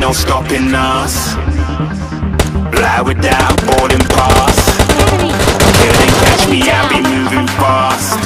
no stopping us. Fly without boarding pass. Couldn't catch me, I'll be moving fast.